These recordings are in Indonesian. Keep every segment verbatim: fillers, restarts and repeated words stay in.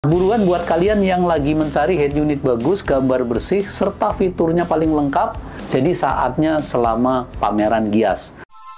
Buruan buat kalian yang lagi mencari head unit bagus, gambar bersih, serta fiturnya paling lengkap, jadi saatnya selama pameran Gias.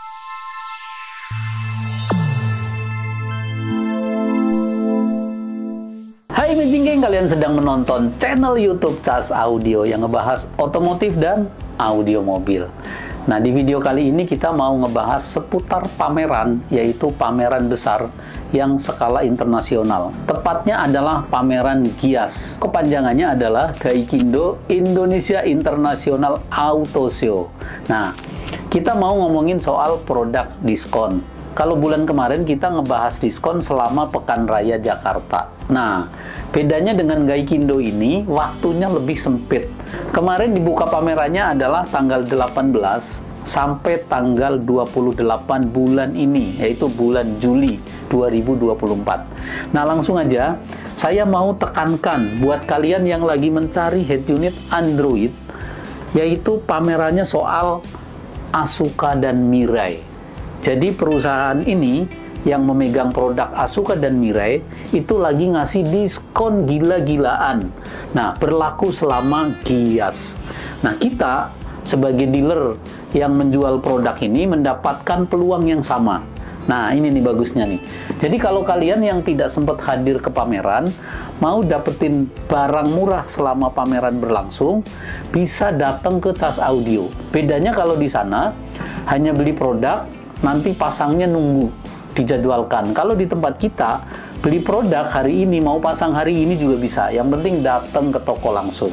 Hai Imaging Gang, kalian sedang menonton channel YouTube Cas Audio yang ngebahas otomotif dan audio mobil. Nah, di video kali ini kita mau ngebahas seputar pameran, yaitu pameran besar yang skala internasional. Tepatnya adalah pameran Gias. Kepanjangannya adalah Gaikindo Indonesia International Auto Show. Nah, kita mau ngomongin soal produk diskon. Kalau bulan kemarin kita ngebahas diskon selama Pekan Raya Jakarta. Nah, bedanya dengan Gaikindo ini, waktunya lebih sempit. Kemarin dibuka pamerannya adalah tanggal delapan belas sampai tanggal dua puluh delapan bulan ini, yaitu bulan Juli dua ribu dua puluh empat. Nah, langsung aja, saya mau tekankan buat kalian yang lagi mencari head unit Android, yaitu pamerannya soal Asuka dan Mirai. Jadi perusahaan ini yang memegang produk Asuka dan Mirai itu lagi ngasih diskon gila-gilaan. Nah, berlaku selama Gias. Nah, kita sebagai dealer yang menjual produk ini mendapatkan peluang yang sama. Nah, ini nih bagusnya nih. Jadi kalau kalian yang tidak sempat hadir ke pameran, mau dapetin barang murah selama pameran berlangsung, bisa datang ke Cas Audio. Bedanya kalau di sana hanya beli produk, nanti pasangnya nunggu dijadwalkan. Kalau di tempat kita, beli produk hari ini, mau pasang hari ini juga bisa. Yang penting datang ke toko langsung.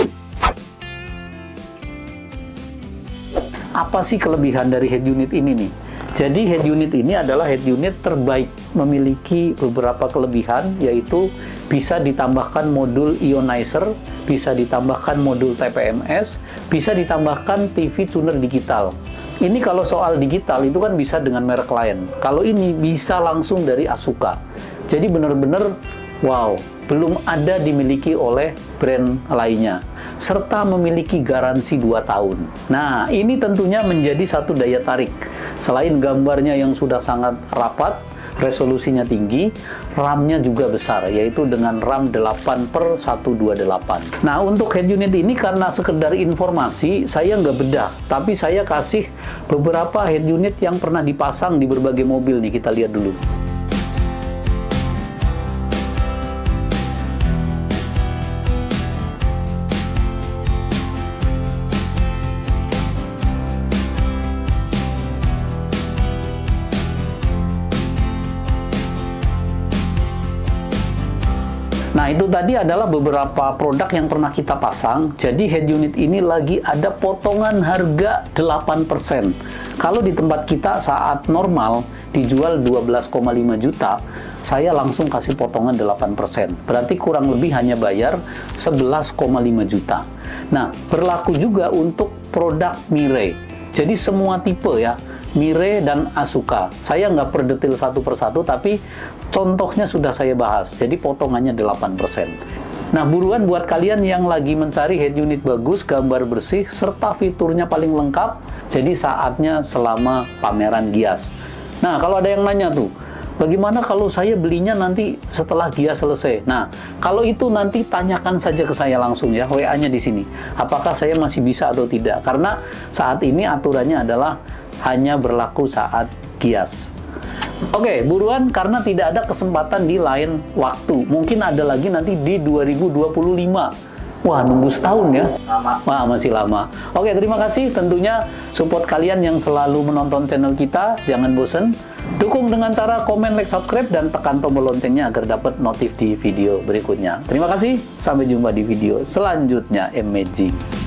Apa sih kelebihan dari head unit ini nih? Jadi head unit ini adalah head unit terbaik, memiliki beberapa kelebihan, yaitu bisa ditambahkan modul ionizer, bisa ditambahkan modul T P M S, bisa ditambahkan T V tuner digital. Ini kalau soal digital itu kan bisa dengan merek lain. Kalau ini bisa langsung dari Asuka. Jadi benar-benar wow, belum ada dimiliki oleh brand lainnya. Serta memiliki garansi dua tahun. Nah, ini tentunya menjadi satu daya tarik. Selain gambarnya yang sudah sangat rapat, resolusinya tinggi, RAM-nya juga besar, yaitu dengan RAM delapan per seratus dua puluh delapan. Nah, untuk head unit ini karena sekedar informasi, saya nggak bedah, tapi saya kasih beberapa head unit yang pernah dipasang di berbagai mobil nih, kita lihat dulu. Nah, itu tadi adalah beberapa produk yang pernah kita pasang. Jadi head unit ini lagi ada potongan harga delapan persen. Kalau di tempat kita saat normal dijual dua belas koma lima juta, saya langsung kasih potongan delapan persen. Berarti kurang lebih hanya bayar sebelas koma lima juta. Nah, berlaku juga untuk produk Mirai. Jadi semua tipe ya, Mirai dan Asuka. Saya nggak per detail satu persatu, tapi contohnya sudah saya bahas. Jadi potongannya delapan persen. Nah, buruan buat kalian yang lagi mencari head unit bagus, gambar bersih, serta fiturnya paling lengkap, jadi saatnya selama pameran Gias. Nah, kalau ada yang nanya tuh, bagaimana kalau saya belinya nanti setelah Gias selesai? Nah, kalau itu nanti tanyakan saja ke saya langsung ya, W A-nya di sini. Apakah saya masih bisa atau tidak? Karena saat ini aturannya adalah hanya berlaku saat Gias. Oke, buruan karena tidak ada kesempatan di lain waktu. Mungkin ada lagi nanti di dua ribu dua puluh lima. Wah, nunggu setahun ya? Lama. Wah, masih lama. Oke, terima kasih tentunya support kalian yang selalu menonton channel kita. Jangan bosen. Dukung dengan cara komen, like, subscribe, dan tekan tombol loncengnya agar dapat notif di video berikutnya. Terima kasih. Sampai jumpa di video selanjutnya. Imaging.